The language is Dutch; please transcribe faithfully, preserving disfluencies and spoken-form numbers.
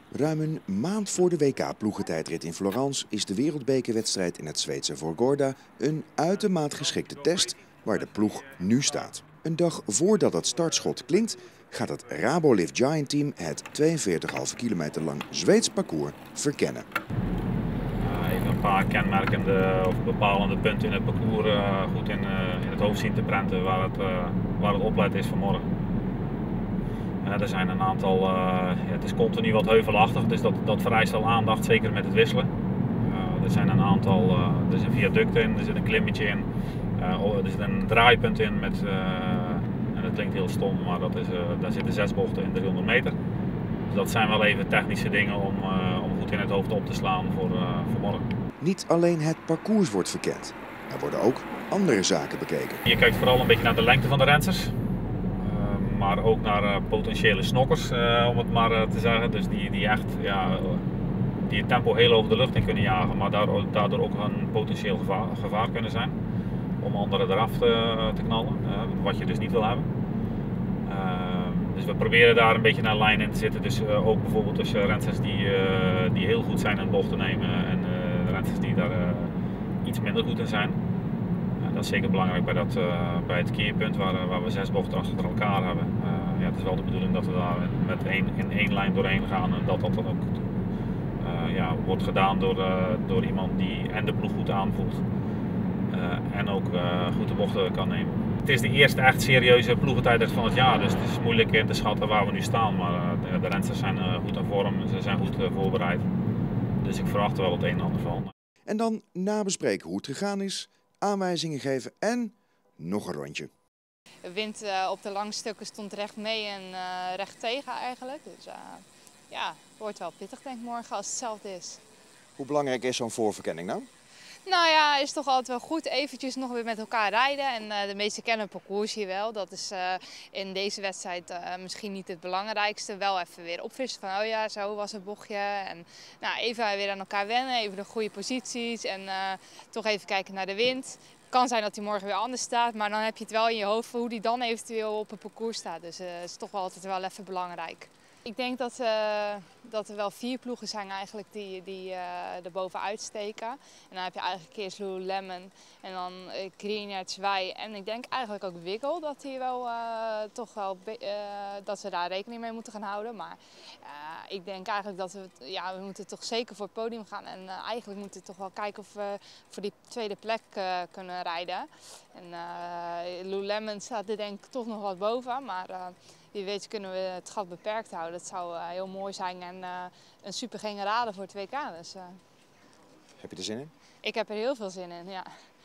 Ruim een maand voor de W K-ploegentijdrit in Florence is de wereldbekerwedstrijd in het Zweedse Vårgårda een uitermate geschikte test waar de ploeg nu staat. Een dag voordat het startschot klinkt, gaat het Rabo-Lift Giant Team het tweeënveertig komma vijf kilometer lang Zweeds parcours verkennen. Even een paar kenmerkende of bepalende punten in het parcours uh, goed in, uh, in het hoofd zien te prenten waar het, uh, waar het oplet is vanmorgen. Uh, er zijn een aantal, uh, ja, het is continu wat heuvelachtig, dus dat, dat vereist al aandacht, zeker met het wisselen. Uh, er zijn een aantal, uh, er zit een viaduct in, er zit een klimmetje in, uh, er zit een draaipunt in met, uh, en dat klinkt heel stom, maar dat is, uh, daar zitten zes bochten in driehonderd meter. Dus dat zijn wel even technische dingen om, uh, om goed in het hoofd op te slaan voor, uh, voor morgen. Niet alleen het parcours wordt verkend, er worden ook andere zaken bekeken. Je kijkt vooral een beetje naar de lengte van de rensters. Maar ook naar uh, potentiële snokkers, uh, om het maar uh, te zeggen. Dus die, die echt ja, die het tempo heel hoog de lucht in kunnen jagen, maar daardoor, daardoor ook een potentieel gevaar, gevaar kunnen zijn. Om anderen eraf te, te knallen, uh, wat je dus niet wil hebben. Uh, dus we proberen daar een beetje naar lijn in te zitten. Dus uh, ook bijvoorbeeld tussen rensters die, uh, die heel goed zijn in bochten nemen en uh, rensters die daar uh, iets minder goed in zijn. Dat is zeker belangrijk bij, dat, uh, bij het keerpunt waar, uh, waar we zes bochten achter elkaar hebben. Uh, ja, het is wel de bedoeling dat we daar met één, in één lijn doorheen gaan en dat dat dan ook uh, ja, wordt gedaan door, uh, door iemand die en de ploeg goed aanvoelt uh, en ook uh, goed de bochten kan nemen. Het is de eerste echt serieuze ploegentijdrit van het jaar, dus het is moeilijk in te schatten waar we nu staan. Maar uh, de, de rensters zijn uh, goed in vorm, ze zijn goed uh, voorbereid. Dus ik verwacht er wel het een en ander van. En dan nabespreken hoe het gegaan is, aanwijzingen geven en nog een rondje. De wind uh, op de lange stukken stond recht mee en uh, recht tegen eigenlijk. Dus uh, ja, het wordt wel pittig denk ik morgen als het hetzelfde is. Hoe belangrijk is zo'n voorverkenning nou? Nou ja, is toch altijd wel goed eventjes nog weer met elkaar rijden. En uh, de meesten kennen het parcours hier wel. Dat is uh, in deze wedstrijd uh, misschien niet het belangrijkste. Wel even weer opvissen van oh ja, zo was het bochtje. En nou, even weer aan elkaar wennen, even de goede posities en uh, toch even kijken naar de wind. Het kan zijn dat hij morgen weer anders staat, maar dan heb je het wel in je hoofd hoe die dan eventueel op het parcours staat. Dus het uh, is toch wel altijd wel even belangrijk. Ik denk dat, uh, dat er wel vier ploegen zijn eigenlijk die, die uh, er bovenuit steken. En dan heb je eigenlijk eerst Lululemon en dan uh, Greenyard, Zwei en ik denk eigenlijk ook Wiggle dat die wel uh, toch wel uh, dat ze daar rekening mee moeten gaan houden. Maar uh, ik denk eigenlijk dat we, ja, we moeten toch zeker voor het podium gaan en uh, eigenlijk moeten we toch wel kijken of we voor die tweede plek uh, kunnen rijden. En uh, Lululemon staat er denk ik toch nog wat boven, maar uh, wie weet kunnen we het gat beperkt houden. Dat zou uh, heel mooi zijn en uh, een super generale voor het W K. Dus, uh... Heb je er zin in? Ik heb er heel veel zin in, ja.